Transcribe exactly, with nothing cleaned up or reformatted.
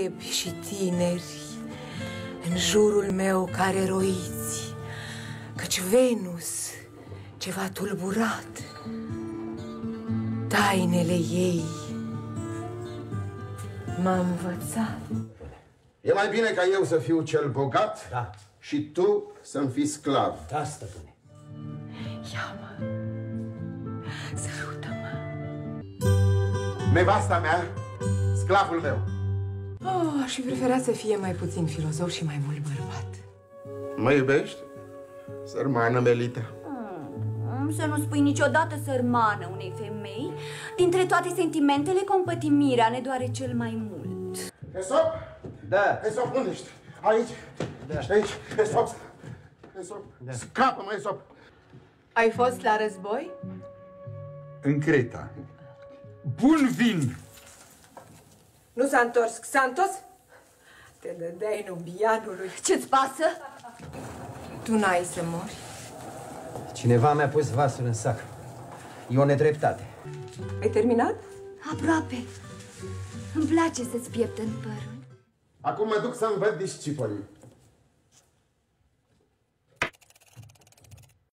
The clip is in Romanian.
înțelepți și tineri în jurul meu care roiți, căci Venus ce v-a tulburat tainele ei m-a învățat. E mai bine ca eu să fiu cel bogat, da, și tu să-mi fii sclav. Da, stăpâne. Ia-mă, sărută-mă. Nevasta mea, sclavul meu. Oh, aș fi preferat să fie mai puțin filozof și mai mult bărbat. Mă iubești, sărmană Melita? Mm, să nu spui niciodată sărmană unei femei. Dintre toate sentimentele, compătimirea ne doare cel mai mult. Esop? Da. Esop, unde ești? Aici? Da. Ești aici? Esop? Esop? Da. Scapă-mă, Esop! Ai fost la război? În Creta. Bun vin! Nu s-a întors Xantos? Te dădeai nubianului. Ce-ți pasă? Tu n-ai să mori. Cineva mi-a pus vasul în sac. E o nedreptate. Ai terminat? Aproape. Îmi place să-ți pieptăn părul. Acum mă duc să-mi văd discipolii.